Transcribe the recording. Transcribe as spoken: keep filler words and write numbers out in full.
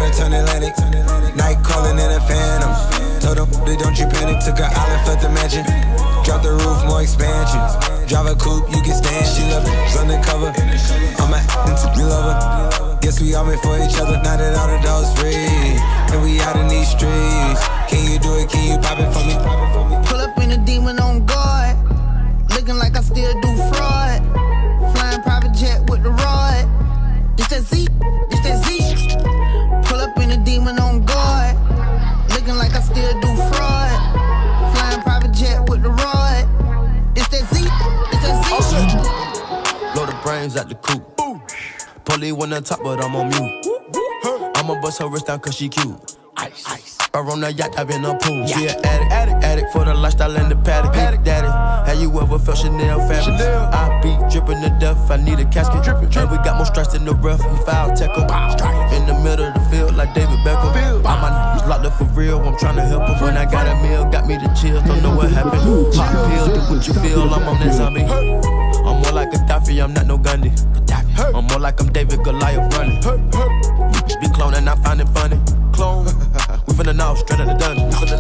Sky turn Atlantic. Night calling in a phantom. Told them they don't you panic. Took her island, fled the mansion. Drop the roof, more expansion. Drive a coupe, you can stand. She love it, undercover. I'm a you love her. Guess we all made for each other. Now that all the dogs free, and we out in these streets. Can you do it? Can you pop it for me? Pull up in a demon on guard, looking like I still do fraud. Flying private jet with the rod. It's that Z, it's that Z. Pull up in a demon on guard, looking like I still do fraud. Flying private jet with the rod. It's that Z, it's that Z. Blow the brains out the coop. Polly one on top, but I'm on mute. I'ma bust her wrist down cause she cute. Ice, ice. Or on the yacht, I've been a pool. She an addict, addict, addict for the lifestyle and the paddock. Paddock, daddy, have you ever felt Chanel fabric? Chanel. I be dripping to death, I need a casket. Drippin', drippin'. And we got more strikes in the rough, we foul tech em. In the middle of the field like David Beckham. All my niggas locked up for real, I'm tryna help em. When I got a meal, got me the chills, don't know what happened. Pop pill, do what you feel, I'm on that zombie. I'm more like Gaddafi, I'm not no Gundy. I'm more like I'm David Goliath running. Be cloning, I find it funny. Clone. We finna know, straight out the dungeon.